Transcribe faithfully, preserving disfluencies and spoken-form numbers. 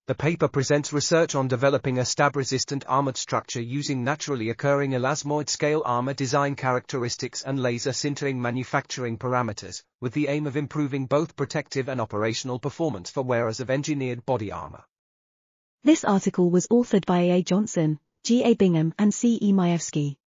The paper presents research on developing a stab-resistant armored structure using naturally occurring elasmoid-scale armor design characteristics and laser sintering manufacturing parameters, with the aim of improving both protective and operational performance for wearers of engineered body armor. This article was authored by A. Johnson, G. A. Bingham and C. E. Majewski.